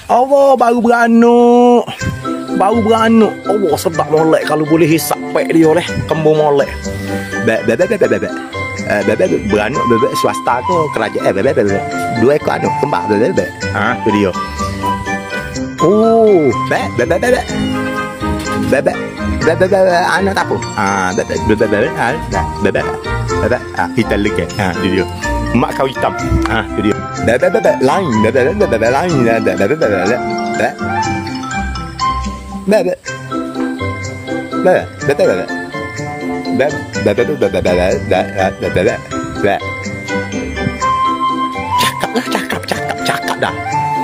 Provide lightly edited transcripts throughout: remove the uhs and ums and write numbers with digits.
Allah baru beranak. Baru beranak. Allah sedap molek kalau boleh hisap pek dia leh. Kembung molek. Beranak swasta ke kerajaan. Dua ekor anak kembar. Ha, tu dia. Oh, anak tak apa. Hitam lagi. Tu dia. Mak kau hitam. Tu dia. Lain. Cakap dah.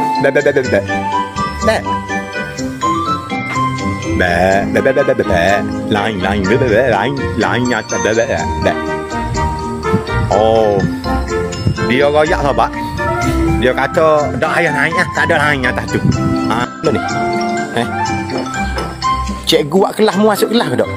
Lain. Oh, dia royak sahabat. Dia kata dak ayah naik tak ada lain atas tu. Lo ni. Cikgu buat kelas mu masuk kelas ke tak?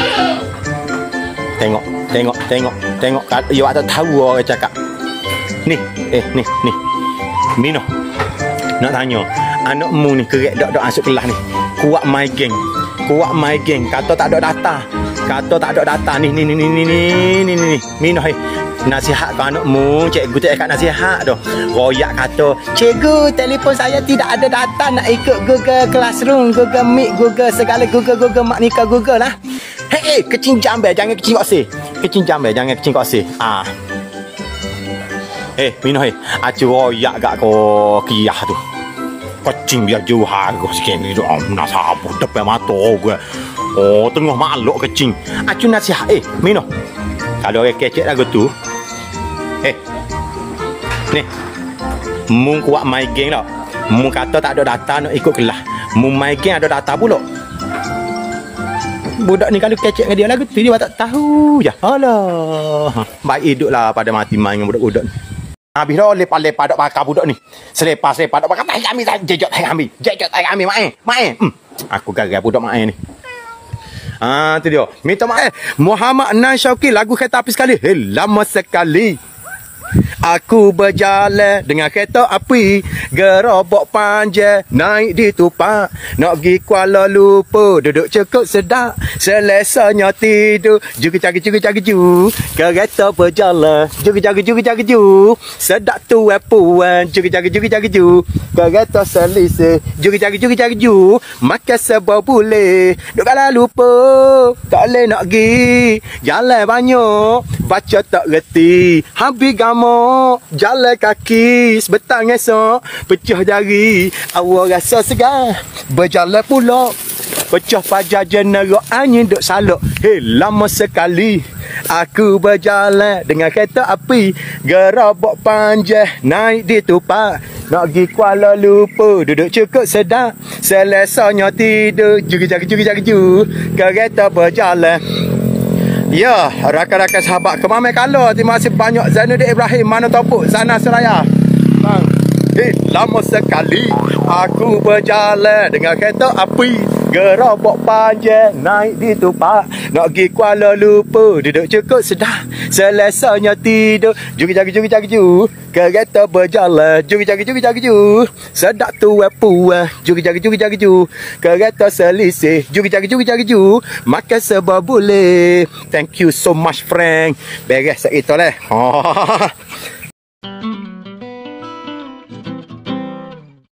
Tengok. Dia tak tahu orang cakap. Ni. Mino. Nak tanya, anakmu ni kerek dak masuk kelas ni. Kuat main geng. Kata tak ada data. Ni. Mino hai. Nasihat ke anakmu, cikgu tak ikat nasihat dah. Royak kata, cikgu telefon saya tidak ada data nak ikut Google Classroom, Google Meet, Google segala Google mak nikah Google lah. Hei, kecing jambe jangan kecing kosi. Mino hai, acu royak gak ko kiyah tu. Kecing biar jauh harga sikit ni tu. Nak sabu depan mata gue. Oh, tengah maluk kecing. Acu nasihat. Mino. Kalau orang kecek lagu tu. Ni. Mu kuat main geng tak? Mu kata tak ada data nak ikut kelas. Mu main geng ada data pula. Budak ni kalau kecek dengan dia lagu tu dia tak tahu je. Alah. Baik hiduplah pada mati main dengan budak-budak ni. Habis dah lepas-lepas dak pakar budak ni. Selepas dak pakar tai kami jejak tai kami mai. Aku gagal budak mai ni. Tu dia. Minta maaf. Muhammad Nan Syauqi lagu kereta api sekali. Lama sekali. Aku berjalan dengan kereta api, gerobok panjang naik di tupak, nak pergi Kuala Lumpur duduk cukup sedap, selesanya tidur jugi-jagi kereta berjalan jugi-jagi sedap tu puan jugi-jagi kereta selisih jugi-jagi makan sebuah boleh duduk Kuala Lumpur tak boleh nak pergi jalan banyak baca tak reti habis gamuk jalan kaki sebetang esok pecah jari awak rasa segar berjalan pula pecah pajar jenera angin duk saluk lama sekali aku berjalan dengan kereta api gerobok panjang naik di tupak nak pergi Kuala Lumpur duduk cukup sedap selesanya tidur jugi-jagi kereta berjalan. Ya, rakan-rakan sahabat Kemamai Kala, terima kasih banyak Zainuddin Ibrahim Mana Topuk Sana Seraya. Lama sekali aku berjalan dengan kereta api gerobok panjang naik di tupak nak pergi Kuala Lumpur duduk cukup sedap selesanya tidur jugi-jagi kereta berjalan jugi-jagi sedap tu puan jugi-jagi kereta selisih jugi-jagi makan sebuah boleh. Thank you so much friend. Beres sekali leh.